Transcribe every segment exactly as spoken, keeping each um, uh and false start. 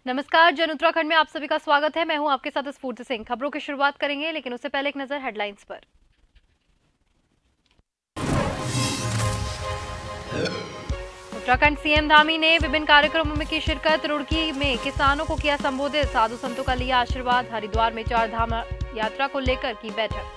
नमस्कार, जन उत्तराखंड में आप सभी का स्वागत है। मैं हूं आपके साथ स्फूर्ति सिंह। खबरों की शुरुआत करेंगे, लेकिन उससे पहले एक नजर हेडलाइंस पर। उत्तराखंड सीएम धामी ने विभिन्न कार्यक्रमों में की शिरकत। रुड़की में किसानों को किया संबोधित। साधु संतों का लिया आशीर्वाद। हरिद्वार में चार धाम यात्रा को लेकर की बैठक।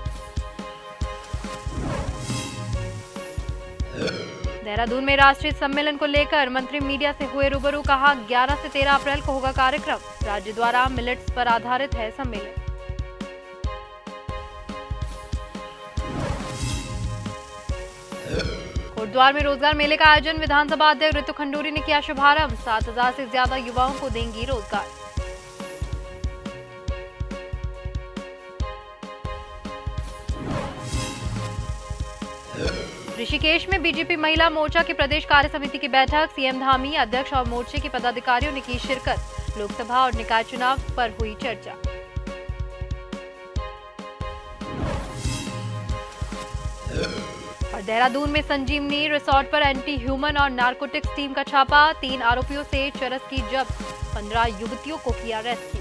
देहरादून में राष्ट्रीय सम्मेलन को लेकर मंत्री मीडिया से हुए रूबरू। कहा ग्यारह से तेरह अप्रैल को होगा कार्यक्रम। राज्य द्वारा मिलेट्स पर आधारित है सम्मेलन। कोटद्वार में रोजगार मेले का आयोजन। विधानसभा अध्यक्ष ऋतु खंडूरी ने किया शुभारंभ। सात हजार से ज्यादा युवाओं को देंगी रोजगार। ऋषिकेश में बीजेपी महिला मोर्चा की प्रदेश कार्य समिति की बैठक। सीएम धामी, अध्यक्ष और मोर्चे के पदाधिकारियों ने की शिरकत। लोकसभा और निकाय चुनाव पर हुई चर्चा। और देहरादून में संजीवनी रिसोर्ट पर एंटी ह्यूमन और नारकोटिक्स टीम का छापा। तीन आरोपियों से चरस की जब्त। पंद्रह युवतियों को किया रेस्क्यू।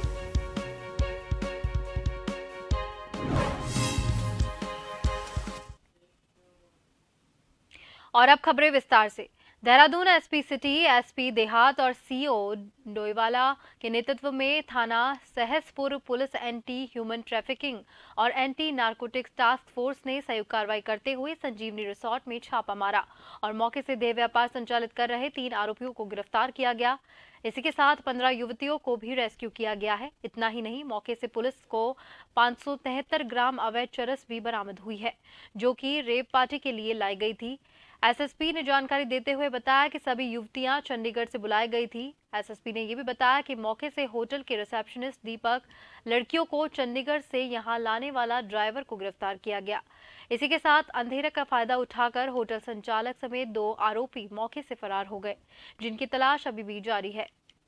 और अब खबरें विस्तार से। देहरादून एसपी सिटी, एसपी देहात और सीओ डोईवाला के नेतृत्व में थाना Sahaspur police anti human trafficking और एंटी नारकोटिक्स टास्क फोर्स ने संयुक्त कार्रवाई करते हुए संजीवनी रिसोर्ट में छापा मारा और मौके से देह व्यापार संचालित कर रहे तीन आरोपियों को गिरफ्तार किया गया। इसी के साथ पंद्रह युवतियों को भी रेस्क्यू किया गया है। इतना ही नहीं, मौके से पुलिस को पाँच सौ तिहत्तर ग्राम अवैध चरस भी बरामद हुई है, जो कि रेप पार्टी के लिए लाई गई थी। एसएसपी ने जानकारी देते हुए बताया कि सभी युवतियां चंडीगढ़ से बुलाई गई थी। एसएसपी ने यह भी बताया कि मौके से होटल के रिसेप्शनिस्ट दीपक, लड़कियों को चंडीगढ़ से यहां लाने वाला ड्राइवर को गिरफ्तार किया गया। इसी के साथ अंधेरे का फायदा उठाकर होटल संचालक समेत दो आरोपी मौके से फरार हो गए, जिनकी तलाश अभी भी जारी है।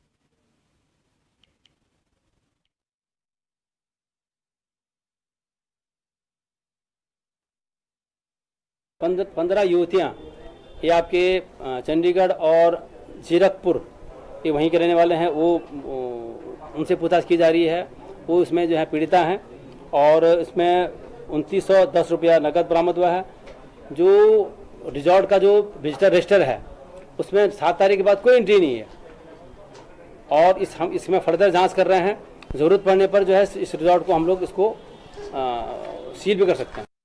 पंद्रह युवतियाँ ये आपके चंडीगढ़ और जीरकपुर ये वहीं के रहने वाले हैं। वो उनसे पूछताछ की जा रही है। वो इसमें जो है पीड़िता हैं और इसमें उनतीस सौ दस रुपया नकद बरामद हुआ है। जो रिजॉर्ट का जो विजिटर रजिस्टर है उसमें सात तारीख के बाद कोई एंट्री नहीं है और इस हम इसमें फर्दर जांच कर रहे हैं। ज़रूरत पड़ने पर जो है इस रिजॉर्ट को हम लोग इसको आ, सील भी कर सकते हैं।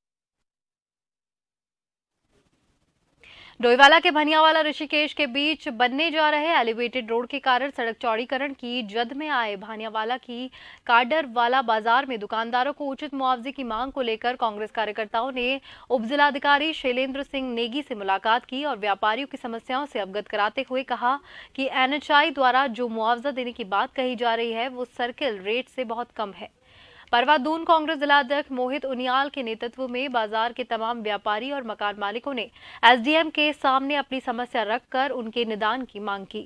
डोईवाला के भनियावाला ऋषिकेश के बीच बनने जा रहे एलिवेटेड रोड के कारण सड़क चौड़ीकरण की जद में आए भानियावाला की काडरवाला बाजार में दुकानदारों को उचित मुआवजे की मांग को लेकर कांग्रेस कार्यकर्ताओं ने उपजिलाधिकारी शैलेंद्र सिंह नेगी से मुलाकात की और व्यापारियों की समस्याओं से अवगत कराते हुए कहा कि एनएचआई द्वारा जो मुआवजा देने की बात कही जा रही है वो सर्किल रेट से बहुत कम है। परवादून कांग्रेस जिलाध्यक्ष मोहित उनियाल के नेतृत्व में बाजार के तमाम व्यापारी और मकान मालिकों ने एसडीएम के सामने अपनी समस्या रखकर उनके निदान की मांग की।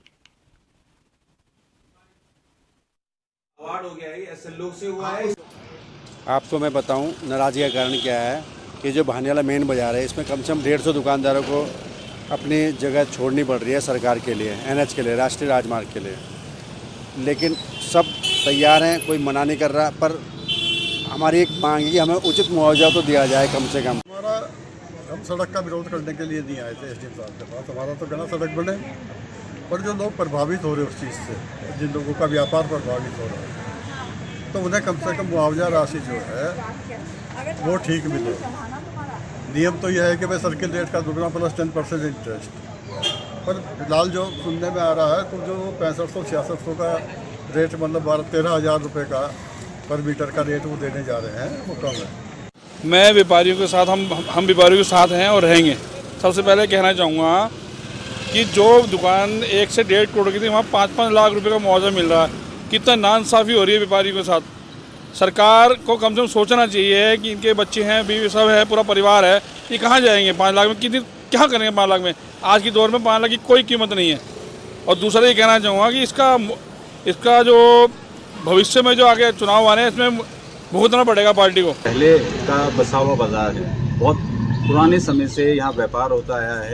अवार्ड हो गया है, एसएलओ से हुआ है। आपको मैं बताऊं नाराजगी का कारण क्या है कि जो भानियावाला मेन बाजार है इसमें कम से कम डेढ़ सौ दुकानदारों को अपनी जगह छोड़नी पड़ रही है सरकार के लिए, एनएच के लिए, राष्ट्रीय राजमार्ग के लिए। लेकिन सब तैयार हैं, कोई मना नहीं कर रहा। पर हमारी एक मांग है कि हमें उचित मुआवजा तो दिया जाए कम से कम। हमारा हम सड़क का विरोध करने के लिए नहीं आए थे एसडीएम साहब के पास। हमारा तो कहना सड़क बने, पर जो लोग प्रभावित हो रहे उस चीज़ से, जिन लोगों का व्यापार प्रभावित हो रहा है, तो उन्हें कम से कम मुआवजा राशि जो है वो ठीक मिले। नियम तो यह है कि भाई सर्किल रेट का दुगना प्लस टेन परसेंट इंटरेस्ट, पर फिलहाल जो सुनने में आ रहा है तो जो पैंसठ सौ छियासठ सौ का रेट, मतलब बारह तेरह हज़ार रुपये का पर मीटर का रेट वो देने जा रहे हैं, वो कम है। मैं व्यापारियों के साथ हम हम व्यापारियों के साथ हैं और रहेंगे। सबसे पहले कहना चाहूँगा कि जो दुकान एक से डेढ़ करोड़ की थी वहाँ पाँच पाँच लाख रुपए का मुआवजा मिल रहा है। कितना नाइंसाफ़ी हो रही है व्यापारियों के साथ। सरकार को कम से कम सोचना चाहिए कि इनके बच्चे हैं, बीवी सब है, पूरा परिवार है, ये कहाँ जाएंगे पाँच लाख में? कितनी क्या करेंगे पाँच लाख में? आज की दौर में पाँच लाख की कोई कीमत नहीं है। और दूसरा ये कहना चाहूँगा कि इसका इसका जो भविष्य में जो आगे चुनाव आने हैं इसमें भुगतना पड़ेगा पार्टी को। पहले का बसा हुआ बाजार है, बहुत पुराने समय से यहाँ व्यापार होता आया है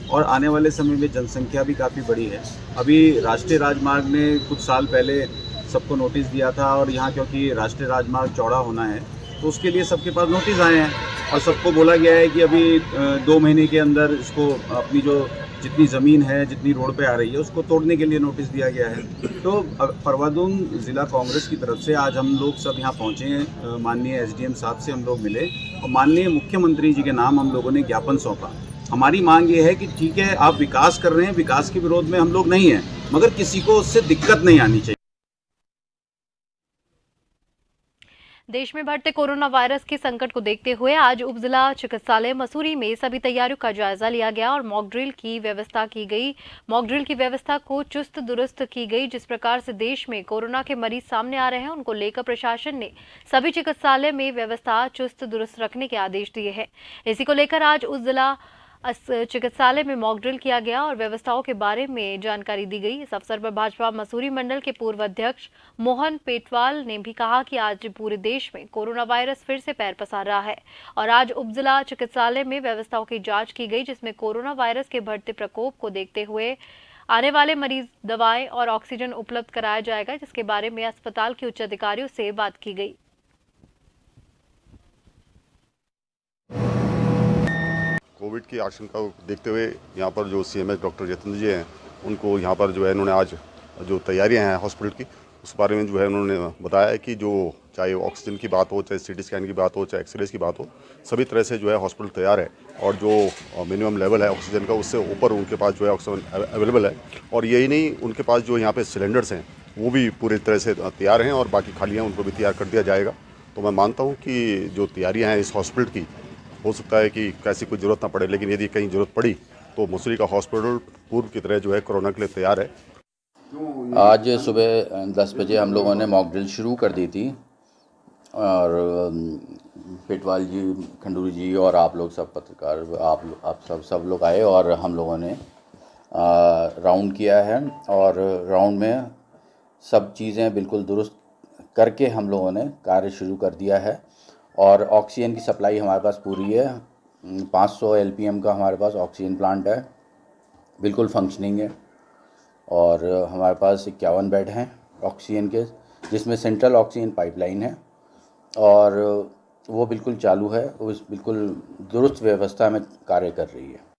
और आने वाले समय में जनसंख्या भी काफ़ी बड़ी है। अभी राष्ट्रीय राजमार्ग ने कुछ साल पहले सबको नोटिस दिया था और यहाँ क्योंकि राष्ट्रीय राजमार्ग चौड़ा होना है तो उसके लिए सबके पास नोटिस आए हैं और सबको बोला गया है कि अभी दो महीने के अंदर इसको अपनी जो जितनी ज़मीन है, जितनी रोड पे आ रही है, उसको तोड़ने के लिए नोटिस दिया गया है। तो परवादून ज़िला कांग्रेस की तरफ से आज हम लोग सब यहाँ पहुँचे हैं, माननीय एसडीएम साहब से हम लोग मिले और माननीय मुख्यमंत्री जी के नाम हम लोगों ने ज्ञापन सौंपा। हमारी मांग ये है कि ठीक है, आप विकास कर रहे हैं, विकास के विरोध में हम लोग नहीं हैं, मगर किसी को उससे दिक्कत नहीं आनी चाहिए। देश में बढ़ते कोरोना वायरस के संकट को देखते हुए आज उप जिला चिकित्सालय मसूरी में सभी तैयारियों का जायजा लिया गया और मॉक ड्रिल की व्यवस्था की गई। मॉक ड्रिल की व्यवस्था को चुस्त दुरुस्त की गई। जिस प्रकार से देश में कोरोना के मरीज सामने आ रहे हैं, उनको लेकर प्रशासन ने सभी चिकित्सालय में व्यवस्था चुस्त दुरुस्त रखने के आदेश दिए हैं। इसी को लेकर आज उस जिला चिकित्सालय में मॉक ड्रिल किया गया और व्यवस्थाओं के बारे में जानकारी दी गई। इस अवसर पर भाजपा मसूरी मंडल के पूर्व अध्यक्ष मोहन पेटवाल ने भी कहा कि आज पूरे देश में कोरोना वायरस फिर से पैर पसार रहा है और आज उप जिला चिकित्सालय में व्यवस्थाओं की जांच की गई, जिसमें कोरोना वायरस के बढ़ते प्रकोप को देखते हुए आने वाले मरीज दवाएं और ऑक्सीजन उपलब्ध कराया जाएगा, जिसके बारे में अस्पताल के उच्च अधिकारियों से बात की गई। कोविड की आशंका को देखते हुए यहाँ पर जो सीएमएच डॉक्टर जितेंद्र जी हैं, उनको यहाँ पर जो है इन्होंने आज जो तैयारियां हैं हॉस्पिटल की, उस बारे में जो है उन्होंने बताया है कि जो चाहे ऑक्सीजन की बात हो, चाहे सीटी स्कैन की बात हो, चाहे एक्सरे की बात हो, सभी तरह से जो है हॉस्पिटल तैयार है और जो मिनिमम लेवल है ऑक्सीजन का उससे ऊपर उनके पास जो है ऑक्सीजन अवेलेबल है। और यही नहीं, उनके पास जो यहाँ पे सिलेंडर्स हैं वो भी पूरी तरह से तैयार हैं और बाकी खाली हैं, उनको भी तैयार कर दिया जाएगा। तो मैं मानता हूँ कि जो तैयारियाँ हैं इस हॉस्पिटल की, हो सकता है कि कैसी कोई ज़रूरत ना पड़े, लेकिन यदि कहीं ज़रूरत पड़ी तो मसूरी का हॉस्पिटल पूर्व की तरह जो है कोरोना के लिए तैयार है। आज सुबह दस बजे हम लोगों ने मॉक ड्रिल शुरू कर दी थी और पेटवाल जी, खंडूरी जी और आप लोग सब पत्रकार, आप आप सब सब लोग आए और हम लोगों ने राउंड किया है और राउंड में सब चीज़ें बिल्कुल दुरुस्त करके हम लोगों ने कार्य शुरू कर दिया है और ऑक्सीजन की सप्लाई हमारे पास पूरी है। पाँच सौ एल पी एम का हमारे पास ऑक्सीजन प्लांट है, बिल्कुल फंक्शनिंग है और हमारे पास इक्यावन बेड हैं ऑक्सीजन के, जिसमें सेंट्रल ऑक्सीजन पाइपलाइन है और वो बिल्कुल चालू है, उस बिल्कुल दुरुस्त व्यवस्था में कार्य कर रही है।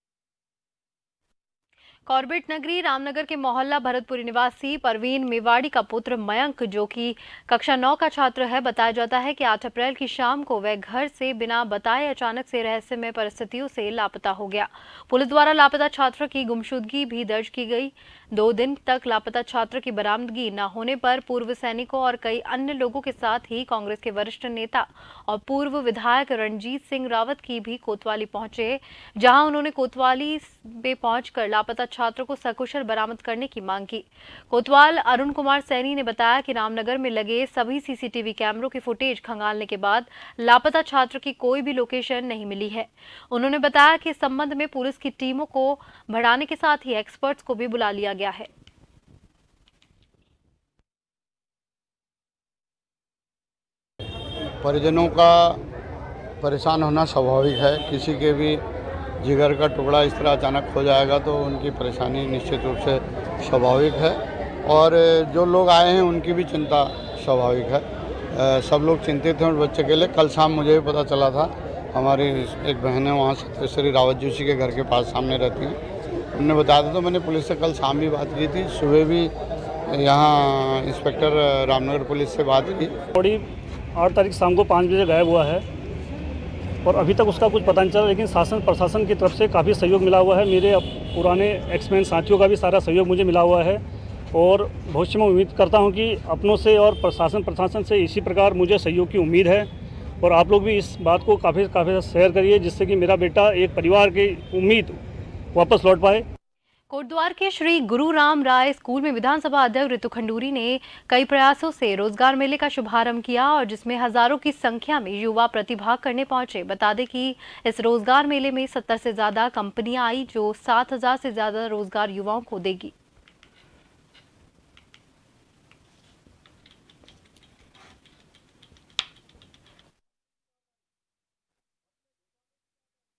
कॉर्बेट नगरी रामनगर के मोहल्ला भरतपुरी निवासी परवीन मेवाड़ी का पुत्र मयंक, जो कि कक्षा नौ का छात्र है, बताया जाता है कि आठ अप्रैल की शाम को वह घर से बिना बताए अचानक से रहस्यमय परिस्थितियों से लापता हो गया। पुलिस द्वारा लापता छात्र की गुमशुदगी भी दर्ज की गई। दो दिन तक लापता छात्र की बरामदगी न होने पर पूर्व सैनिकों और कई अन्य लोगों के साथ ही कांग्रेस के वरिष्ठ नेता और पूर्व विधायक रणजीत सिंह रावत की भी कोतवाली पहुंचे, जहां उन्होंने कोतवाली में पहुंचकर लापता छात्र को सकुशल बरामद करने की मांग की। कोतवाल अरुण कुमार सैनी ने बताया कि रामनगर में लगे सभी सीसीटीवी कैमरों की फुटेज खंगालने के बाद लापता छात्र की कोई भी लोकेशन नहीं मिली है। उन्होंने बताया कि इस संबंध में पुलिस की टीमों को बढ़ाने के साथ ही एक्सपर्ट्स को भी बुला लिया गया है। परिजनों का परेशान होना स्वाभाविक है। किसी के भी जिगर का टुकड़ा इस तरह अचानक खो जाएगा तो उनकी परेशानी निश्चित रूप से स्वाभाविक है और जो लोग आए हैं उनकी भी चिंता स्वाभाविक है। सब लोग चिंतित हैं उस बच्चे के लिए। कल शाम मुझे भी पता चला था, हमारी एक बहन है वहाँ सत्यश्री रावत जोशी के घर के पास सामने रहती हैं, उन्होंने बताया था, तो मैंने पुलिस से कल शाम भी बात की थी। सुबह भी यहाँ इंस्पेक्टर रामनगर पुलिस से बात की। बड़ी आठ तारीख शाम को पाँच बजे गायब हुआ है और अभी तक उसका कुछ पता नहीं चला, लेकिन शासन प्रशासन की तरफ से काफ़ी सहयोग मिला हुआ है। मेरे पुराने एक्समैन साथियों का भी सारा सहयोग मुझे मिला हुआ है और भविष्य में उम्मीद करता हूं कि अपनों से और प्रशासन प्रशासन से इसी प्रकार मुझे सहयोग की उम्मीद है और आप लोग भी इस बात को काफ़ी काफ़ी शेयर करिए, जिससे कि मेरा बेटा एक परिवार की उम्मीद वापस लौट पाए। कोटद्वार के श्री गुरु राम राय स्कूल में विधानसभा अध्यक्ष ऋतु खंडूरी ने कई प्रयासों से रोजगार मेले का शुभारंभ किया और जिसमें हजारों की संख्या में युवा प्रतिभाग करने पहुंचे। बता दें कि इस रोजगार मेले में सत्तर से ज्यादा कंपनियां आई, जो सात हजार से ज्यादा रोजगार युवाओं को देगी।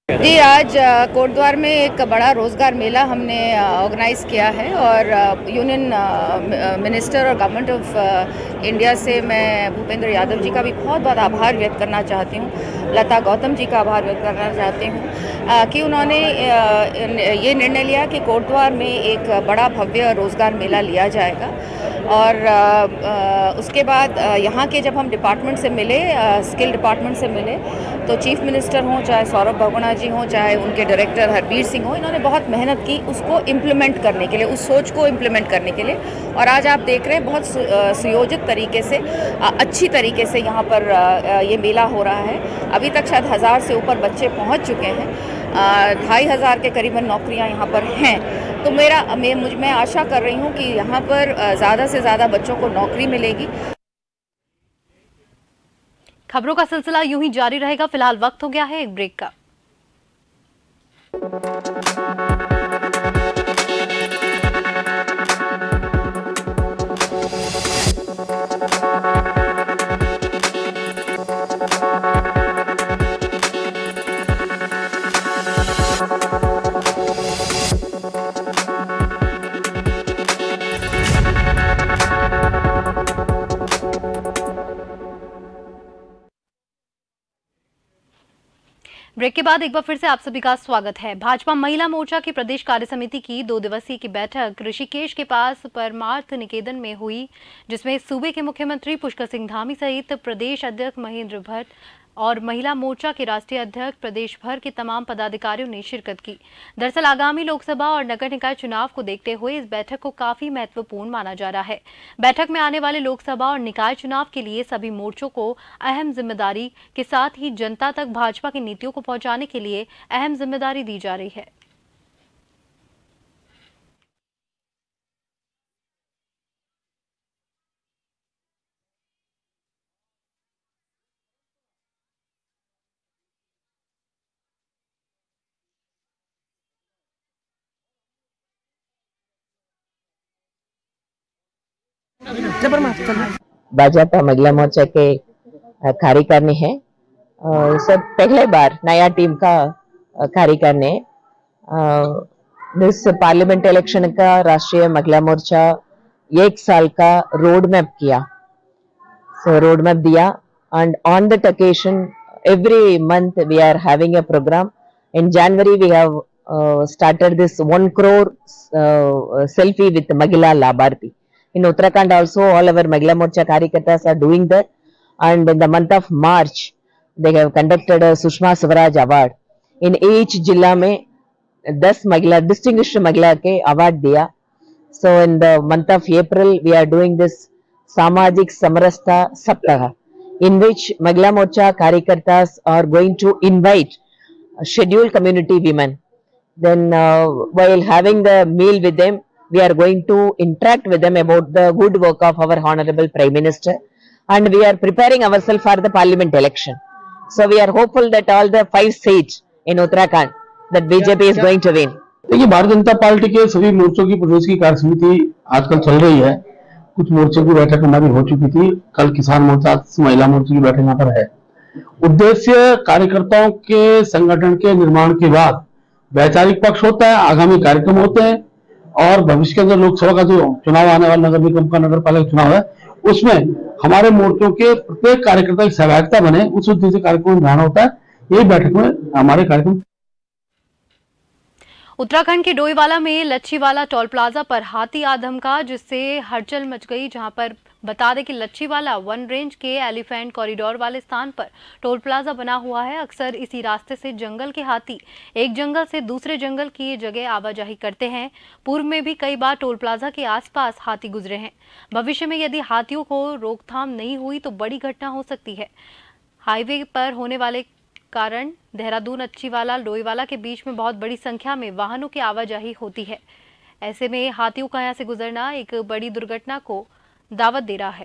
जी, आज कोटद्वार में एक बड़ा रोज़गार मेला हमने ऑर्गेनाइज़ किया है और यूनियन मिनिस्टर और गवर्नमेंट ऑफ इंडिया से मैं भूपेंद्र यादव जी का भी बहुत बहुत आभार व्यक्त करना चाहती हूँ, लता गौतम जी का आभार व्यक्त करना चाहती हूँ कि उन्होंने ये निर्णय लिया कि कोटद्वार में एक बड़ा भव्य रोज़गार मेला लिया जाएगा। और उसके बाद यहाँ के जब हम डिपार्टमेंट से मिले, स्किल डिपार्टमेंट से मिले, तो चीफ मिनिस्टर हों, चाहे सौरभ बहुगुणा जी हों, चाहे उनके डायरेक्टर हरबीर सिंह हों, इन्होंने बहुत मेहनत की उसको इम्प्लीमेंट करने के लिए, उस सोच को इम्प्लीमेंट करने के लिए। और आज आप देख रहे हैं बहुत सुयोजित तरीके से, अच्छी तरीके से यहाँ पर ये मेला हो रहा है। अभी तक शायद हज़ार से ऊपर बच्चे पहुँच चुके हैं, ढाई हज़ार के करीबन नौकरियाँ यहाँ पर हैं। तो मेरा मैं मुझ मैं आशा कर रही हूँ कि यहाँ पर ज़्यादा से ज़्यादा बच्चों को नौकरी मिलेगी। खबरों का सिलसिला यूं ही जारी रहेगा। फिलहाल वक्त हो गया है एक ब्रेक का। ब्रेक के बाद एक बार फिर से आप सभी का स्वागत है। भाजपा महिला मोर्चा की प्रदेश कार्य समिति की दो दिवसीय की बैठक ऋषिकेश के पास परमार्थ निकेतन में हुई, जिसमें सूबे के मुख्यमंत्री पुष्कर सिंह धामी सहित प्रदेश अध्यक्ष महेंद्र भट्ट और महिला मोर्चा के राष्ट्रीय अध्यक्ष प्रदेश भर के तमाम पदाधिकारियों ने शिरकत की। दरअसल आगामी लोकसभा और नगर निकाय चुनाव को देखते हुए इस बैठक को काफी महत्वपूर्ण माना जा रहा है। बैठक में आने वाले लोकसभा और निकाय चुनाव के लिए सभी मोर्चों को अहम जिम्मेदारी के साथ ही जनता तक भाजपा की नीतियों को पहुंचाने के लिए अहम जिम्मेदारी दी जा रही है। भाजपा महिला मोर्चा के कार्यकारिणी है, सब पहले बार नया टीम का कार्यकारिणी। इस पार्लियामेंट इलेक्शन का राष्ट्रीय महिला मोर्चा एक साल का रोड मैप किया, सो रोड मैप दिया and on that occasion every month we are having a programme. In January we have started this one crore uh, selfie with Mahila Labharthi. In Uttarakhand also all our Mahila Morcha Karyakartas are doing that, and in the month of March they have conducted a Sushma Swaraj Award. In each जिला में दस महिला distinguished महिला के award दिया. So in the month of April we are doing this Samajik Samarasta Saptaha, in which Mahila Morcha Karyakartas are going to invite scheduled community women. Then uh, while having the meal with them, we are going to interact with them about the good work of our Honorable Prime Minister, and we are preparing ourselves for the Parliament election. So we are hopeful that all the five seats in Uttarakhand that B J P is going to win. देखिए, Bharatiya Janata party के सभी मोर्चों की प्रदेश की कार्य समिति आजकल चल रही है। कुछ मोर्चों की बैठक हमारी हो चुकी थी, कल किसान मोर्चा, महिला मोर्चा की बैठक यहाँ पर है। उद्देश्य कार्यकर्ताओं के संगठन के निर्माण के बाद वैचारिक पक्ष होता है, आगामी कार्यक्रम होते हैं, और भविष्य के अंदर लोकसभा का जो चुनाव आने वाला नगर निगम का नगर पालिका चुनाव है, उसमें हमारे मोर्चों के प्रत्येक कार्यकर्ता की सहभागिता बने, उस उद्देश्य से कार्यक्रम निर्धारण होता है। यही बैठक में हमारे कार्यक्रम। उत्तराखंड के डोईवाला में लच्छीवाला टोल प्लाजा पर हाथी आधमका, जिससे हलचल मच गई। जहां पर बता दें कि लच्छीवाला वन रेंज के एलिफेंट कॉरिडोर वाले स्थान पर टोल प्लाजा बना हुआ है। अक्सर इसी रास्ते से जंगल के हाथी एक जंगल से दूसरे जंगल की जगह आवाजाही करते हैं। पूर्व में भी कई बार टोल प्लाजा के आसपास हाथी गुजरे हैं। भविष्य में यदि हाथियों को रोकथाम नहीं हुई तो बड़ी घटना हो सकती है। हाईवे पर होने वाले कारण देहरादून अच्छीवाला डोईवाला के बीच में बहुत बड़ी संख्या में वाहनों की आवाजाही होती है। ऐसे में हाथियों का यहाँ से गुजरना एक बड़ी दुर्घटना को दावत दे रहा है।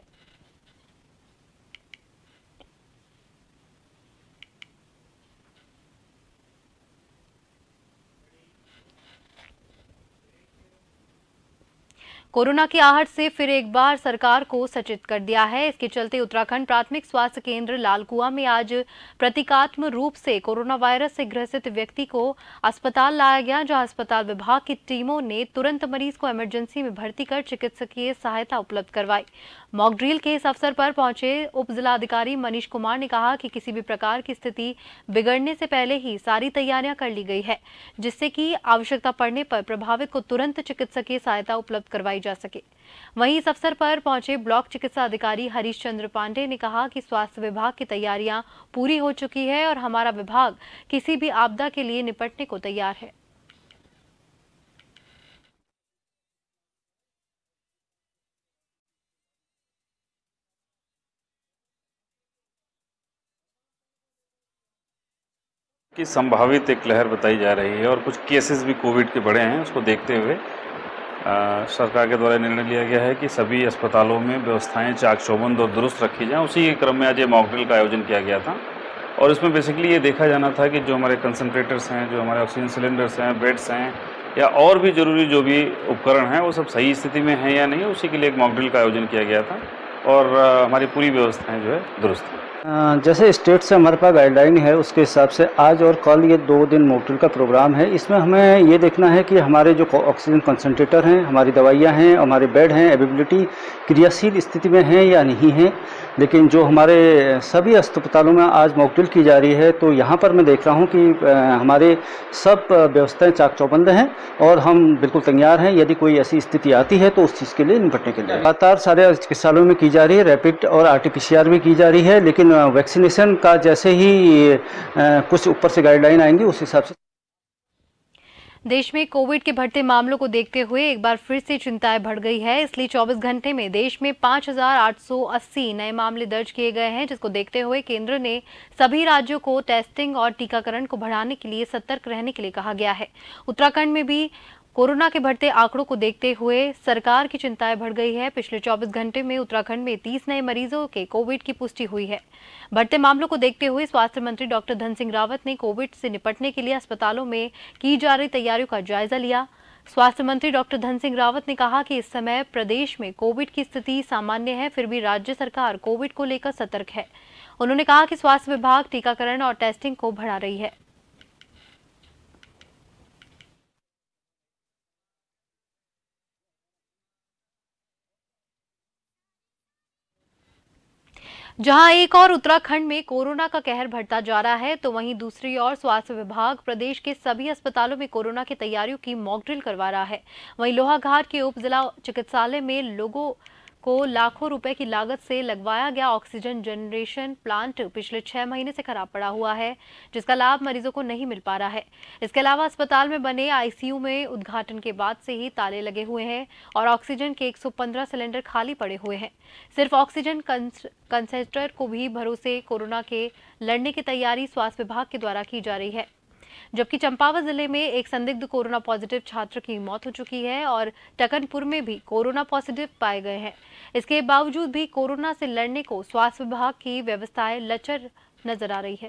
कोरोना की आहट से फिर एक बार सरकार को सचेत कर दिया है। इसके चलते उत्तराखंड प्राथमिक स्वास्थ्य केंद्र लालकुआं में आज प्रतीकात्मक रूप से कोरोना वायरस से ग्रसित व्यक्ति को अस्पताल लाया गया, जहां अस्पताल विभाग की टीमों ने तुरंत मरीज को इमरजेंसी में भर्ती कर चिकित्सकीय सहायता उपलब्ध करवाई। मॉक ड्रिल के इस अवसर पर पहुंचे उप जिलाधिकारी मनीष कुमार ने कहा कि किसी भी प्रकार की स्थिति बिगड़ने से पहले ही सारी तैयारियां कर ली गई है, जिससे कि आवश्यकता पड़ने पर प्रभावित को तुरंत चिकित्सकीय सहायता उपलब्ध करवाई जा सके। वहीं इस अवसर पर पहुंचे ब्लॉक चिकित्सा अधिकारी हरीश चंद्र पांडे ने कहा कि स्वास्थ्य विभाग की तैयारियां पूरी हो चुकी है और हमारा विभाग किसी भी आपदा के लिए निपटने को तैयार है। की संभावित एक लहर बताई जा रही है और कुछ केसेस भी कोविड के बढ़े हैं। उसको देखते हुए आ, सरकार के द्वारा निर्णय लिया गया है कि सभी अस्पतालों में व्यवस्थाएं चाक चौबंद और दुरुस्त रखी जाएं। उसी के क्रम में आज ये मॉक ड्रिल का आयोजन किया गया था और इसमें बेसिकली ये देखा जाना था कि जो हमारे कंसंट्रेटर्स हैं, जो हमारे ऑक्सीजन सिलेंडर्स हैं, बेड्स हैं या और भी जरूरी जो भी उपकरण हैं वो सब सही स्थिति में हैं या नहीं, उसी के लिए एक मॉक ड्रिल का आयोजन किया गया था और आ, हमारी पूरी व्यवस्थाएँ जो है दुरुस्त हैं। जैसे स्टेट से हमारे पास गाइडलाइन है उसके हिसाब से आज और कल ये दो दिन मॉक ड्रिल का प्रोग्राम है। इसमें हमें ये देखना है कि हमारे जो ऑक्सीजन कंसंट्रेटर हैं, हमारी दवाइयाँ हैं, हमारे बेड हैं, अवेलेबिलिटी क्रियाशील स्थिति में हैं या नहीं है। लेकिन जो हमारे सभी अस्पतालों में आज मॉक ड्रिल की जा रही है तो यहाँ पर मैं देख रहा हूँ कि हमारे सब व्यवस्थाएँ चाक चौबंद हैं और हम बिल्कुल तैयार हैं यदि कोई ऐसी स्थिति आती है तो उस चीज़ के लिए निपटने के लिए। लगातार सारे चिकित्सालयों में की जा रही है, रैपिड और R T P C R भी की जा रही है, लेकिन वैक्सीनेशन का जैसे ही कुछ ऊपर से गाइडलाइन आएंगी उस हिसाब से। देश में कोविड के बढ़ते मामलों को देखते हुए एक बार फिर से चिंताएं बढ़ गई है। इसलिए चौबीस घंटे में देश में पाँच हज़ार आठ सौ अस्सी नए मामले दर्ज किए गए हैं, जिसको देखते हुए केंद्र ने सभी राज्यों को टेस्टिंग और टीकाकरण को बढ़ाने के लिए सतर्क रहने के लिए कहा गया है। उत्तराखंड में भी कोरोना के बढ़ते आंकड़ों को देखते हुए सरकार की चिंताएं बढ़ गई है। पिछले चौबीस घंटे में उत्तराखंड में तीस नए मरीजों के कोविड की पुष्टि हुई है। बढ़ते मामलों को देखते हुए स्वास्थ्य मंत्री डॉक्टर धन सिंह रावत ने कोविड से निपटने के लिए अस्पतालों में की जा रही तैयारियों का जायजा लिया। स्वास्थ्य मंत्री डॉक्टर धन सिंह रावत ने कहा कि इस समय प्रदेश में कोविड की स्थिति सामान्य है, फिर भी राज्य सरकार कोविड को लेकर सतर्क है। उन्होंने कहा कि स्वास्थ्य विभाग टीकाकरण और टेस्टिंग को बढ़ा रही है। जहां एक और उत्तराखंड में कोरोना का कहर बढ़ता जा रहा है, तो वहीं दूसरी ओर स्वास्थ्य विभाग प्रदेश के सभी अस्पतालों में कोरोना की तैयारियों की मॉक ड्रिल करवा रहा है। वहीं लोहाघाट के उप जिला चिकित्सालय में लोगों को लाखों रुपए की लागत से लगवाया गया ऑक्सीजन जनरेशन प्लांट पिछले छह महीने से खराब पड़ा हुआ है, जिसका लाभ मरीजों को नहीं मिल पा रहा है। इसके अलावा अस्पताल में बने आईसीयू में उद्घाटन के बाद से ही ताले लगे हुए हैं और ऑक्सीजन के एक सौ पंद्रह सिलेंडर खाली पड़े हुए हैं। सिर्फ ऑक्सीजन कंसंट्रेटर को भी भरोसे कोरोना के लड़ने की तैयारी स्वास्थ्य विभाग के द्वारा की जा रही है। जबकि चंपावत जिले में एक संदिग्ध कोरोना पॉजिटिव छात्र की मौत हो चुकी है और टकनपुर में भी कोरोना पॉजिटिव पाए गए हैं। इसके बावजूद भी कोरोना से लड़ने को स्वास्थ्य विभाग की व्यवस्थाएं लचर नजर आ रही है।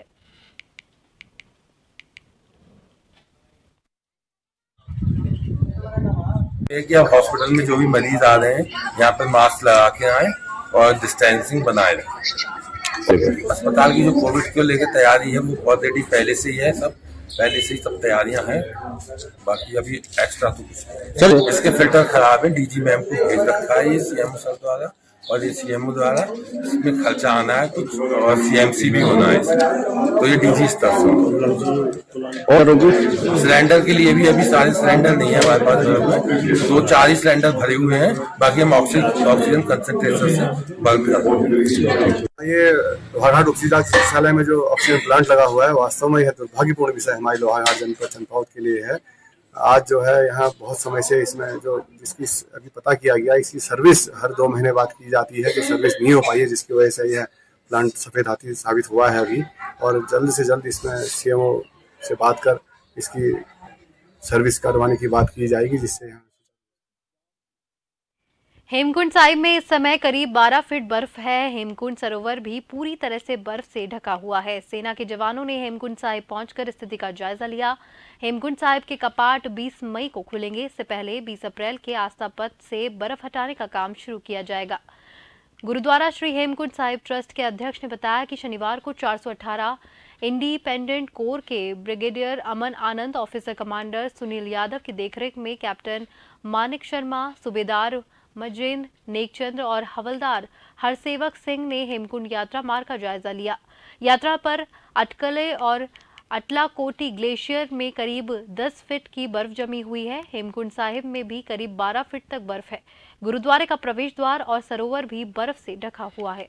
एक या हॉस्पिटल में जो भी मरीज आ रहे हैं यहाँ पे मास्क लगा के आए और डिस्टेंसिंग बनाए रखें। अस्पताल की जो कोविड को लेकर तैयारी है वो ऑलरेडी पहले से ही है, सब पहले से ही सब तैयारियां हैं। बाकी अभी एक्स्ट्रा तो कुछ नहीं। इसके फिल्टर खराब है, डीजी मैम को भेज रखा है ये सीएमओ सर द्वारा और ये सीएमओ द्वारा इसमें खर्चा आना है कुछ और सीएमसी भी होना है इसमें, तो ये डीजी स्तर से। और सिलेंडर के लिए भी अभी सारे सिलेंडर नहीं है हमारे पास, दो चार ही सिलेंडर भरे हुए हैं, बाकी हम ऑक्सीजन ऑक्सीजन कंसंट्रेटर से बल्क कर रहे हैं। ये लोहाघाट उप जिला चिकित्सालय में जो ऑक्सीजन प्लांट लगा हुआ है वास्तव में यह दुर्भाग्यपूर्ण विषय हमारे लोहाघाट जनपद चंपावत के लिए है। आज जो है यहाँ बहुत समय से इसमें जो जिसकी अभी पता किया गया इसकी सर्विस हर दो महीने बाद की जाती है, जो सर्विस नहीं हो पाई है, जिसकी वजह से यह प्लांट सफेद हाथी साबित हुआ है अभी। और जल्द से जल्द इसमें सीएमओ से बात कर इसकी सर्विस करवाने की बात की जाएगी, जिससे हेमकुंड साहिब में इस समय करीब बारह फीट बर्फ है। हेमकुंड सरोवर भी पूरी तरह से बर्फ से ढका हुआ है। सेना के जवानों ने हेमकुंड साहिब पहुंचकर स्थिति का जायजा लिया। हेमकुंड साहिब के कपाट बीस मई को खुलेंगे। इससे पहले बीस अप्रैल के आस्था पथ से बर्फ हटाने का काम शुरू किया जाएगा। गुरुद्वारा श्री हेमकुंड साहिब ट्रस्ट के अध्यक्ष ने बताया कि शनिवार को चार सौ अठारह इंडिपेंडेंट कोर के brigadier Aman Anand, officer commander Sunil Yadav की देखरेख में कैप्टन मानिक शर्मा, सूबेदार मजेंद्र नेकचंद्र और हवलदार हरसेवक सिंह ने हेमकुंड यात्रा मार्ग का जायजा लिया। यात्रा पर अटकले और अटलाकोटी ग्लेशियर में करीब दस फीट की बर्फ जमी हुई है। हेमकुंड साहिब में भी करीब बारह फीट तक बर्फ है। गुरुद्वारे का प्रवेश द्वार और सरोवर भी बर्फ से ढका हुआ है।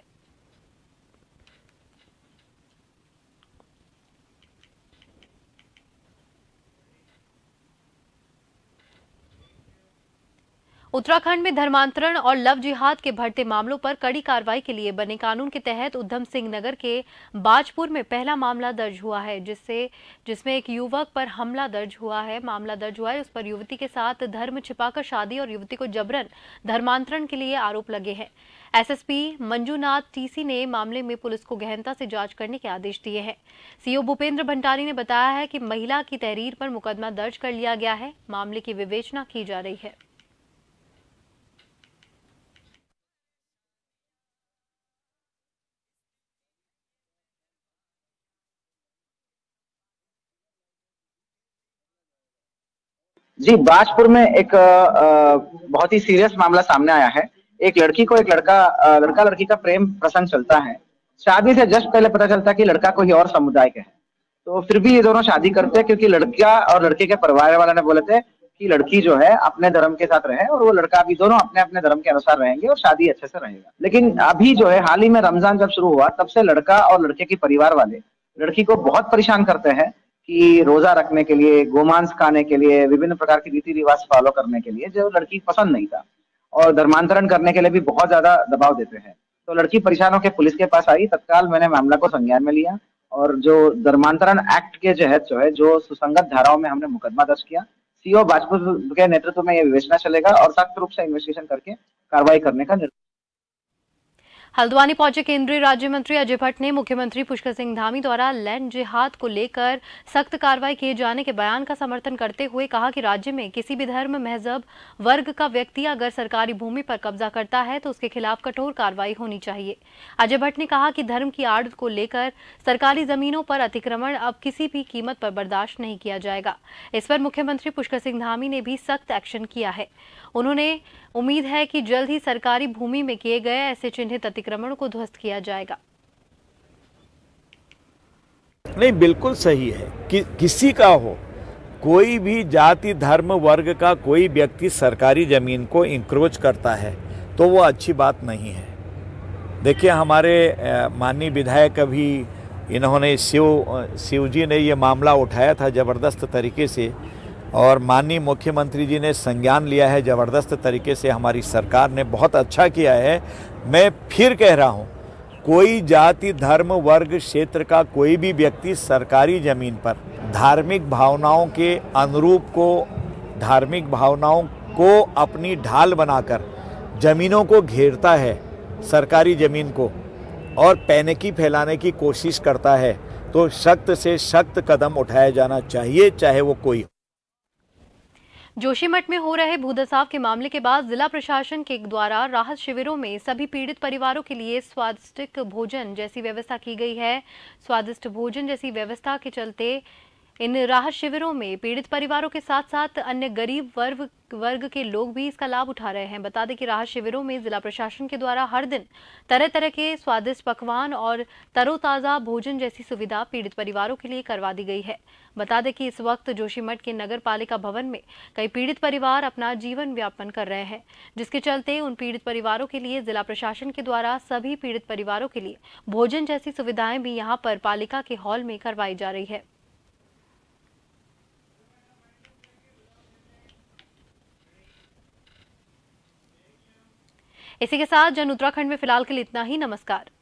उत्तराखंड में धर्मांतरण और लव जिहाद के बढ़ते मामलों पर कड़ी कार्रवाई के लिए बने कानून के तहत उधम सिंह नगर के बाजपुर में पहला मामला दर्ज हुआ है, जिससे जिसमें एक युवक पर हमला दर्ज हुआ है। मामला दर्ज हुआ है उस पर युवती के साथ धर्म छिपाकर शादी और युवती को जबरन धर्मांतरण के लिए आरोप लगे हैं। एसएसपी मंजूनाथ टीसी ने मामले में पुलिस को गहनता से जांच करने के आदेश दिए हैं। सीओ भूपेंद्र भंडारी ने बताया है कि महिला की तहरीर पर मुकदमा दर्ज कर लिया गया है। मामले की विवेचना की जा रही है। जी, बाजपुर में एक बहुत ही सीरियस मामला सामने आया है। एक लड़की को एक लड़का लड़का लड़की का प्रेम प्रसंग चलता है। शादी से जस्ट पहले पता चलता है कि लड़का कोई और समुदाय के है, तो फिर भी ये दोनों शादी करते हैं क्योंकि लड़का और लड़के के परिवार वाले ने बोले थे कि लड़की जो है अपने धर्म के साथ रहे और वो लड़का भी, दोनों अपने अपने धर्म के अनुसार रहेंगे और शादी अच्छे से रहेगा। लेकिन अभी जो है हाल ही में रमजान जब शुरू हुआ तब से लड़का और लड़के के परिवार वाले लड़की को बहुत परेशान करते हैं कि रोजा रखने के लिए, गोमांस खाने के लिए, विभिन्न प्रकार की रीति रिवाज फॉलो करने के लिए, जो लड़की पसंद नहीं था, और धर्मांतरण करने के लिए भी बहुत ज्यादा दबाव देते हैं। तो लड़की परेशान होकर पुलिस के पास आई। तत्काल मैंने मामला को संज्ञान में लिया और जो धर्मांतरण एक्ट के तहत जो है जो सुसंगत धाराओं में हमने मुकदमा दर्ज किया। सीओ बाजपुर के नेतृत्व में यह विवेचना चलेगा और सख्त रूप से इन्वेस्टिगेशन करके कार्रवाई करने का निर्देश। हल्द्वानी पहुंचे केंद्रीय राज्य मंत्री अजय भट्ट ने मुख्यमंत्री पुष्कर सिंह धामी द्वारा लैंड जिहाद को लेकर सख्त कार्रवाई किए जाने के बयान का समर्थन करते हुए कहा कि राज्य में किसी भी धर्म, मजहब, वर्ग का व्यक्ति अगर सरकारी भूमि पर कब्जा करता है तो उसके खिलाफ कठोर कार्रवाई होनी चाहिए। अजय भट्ट ने कहा कि धर्म की आड़ को लेकर सरकारी जमीनों पर अतिक्रमण अब किसी भी कीमत पर बर्दाश्त नहीं किया जाएगा। इस पर मुख्यमंत्री पुष्कर सिंह धामी ने भी सख्त एक्शन किया है। उन्होंने उम्मीद है कि जल्द ही सरकारी भूमि में किए गए ऐसे चिन्हित अतिक्रमणों को ध्वस्त किया जाएगा। नहीं, बिल्कुल सही है कि किसी का हो, कोई भी जाति, धर्म, वर्ग का कोई व्यक्ति सरकारी जमीन को इंक्रोच करता है तो वो अच्छी बात नहीं है। देखिए, हमारे माननीय विधायक अभी इन्होंने शिव शिव जी ने ये मामला उठाया था जबरदस्त तरीके से और माननीय मुख्यमंत्री जी ने संज्ञान लिया है जबरदस्त तरीके से। हमारी सरकार ने बहुत अच्छा किया है। मैं फिर कह रहा हूँ, कोई जाति, धर्म, वर्ग, क्षेत्र का कोई भी व्यक्ति सरकारी जमीन पर धार्मिक भावनाओं के अनुरूप को धार्मिक भावनाओं को अपनी ढाल बनाकर जमीनों को घेरता है, सरकारी जमीन को, और पैनिकी फैलाने की कोशिश करता है तो सख्त से सख्त कदम उठाया जाना चाहिए, चाहे वो कोई हो। जोशीमठ में हो रहे भूदसाव के मामले के बाद जिला प्रशासन के द्वारा राहत शिविरों में सभी पीड़ित परिवारों के लिए स्वादिष्ट भोजन जैसी व्यवस्था की गई है। स्वादिष्ट भोजन जैसी व्यवस्था के चलते इन राहत शिविरों में पीड़ित परिवारों के साथ साथ अन्य गरीब वर्ग वर्ग के लोग भी इसका लाभ उठा रहे हैं। बता दें कि राहत शिविरों में जिला प्रशासन के द्वारा हर दिन तरह तरह के स्वादिष्ट पकवान और तरोताज़ा भोजन जैसी सुविधा पीड़ित परिवारों के लिए करवा दी गई है। बता दें कि इस वक्त जोशीमठ के नगर पालिका भवन में कई पीड़ित परिवार अपना जीवन व्यापन कर रहे हैं, जिसके चलते उन पीड़ित परिवारों के लिए जिला प्रशासन के द्वारा सभी पीड़ित परिवारों के लिए भोजन जैसी सुविधाएं भी यहां पर पालिका के हॉल में करवाई जा रही है। इसी के साथ जन उत्तराखंड में फिलहाल के लिए इतना ही। नमस्कार।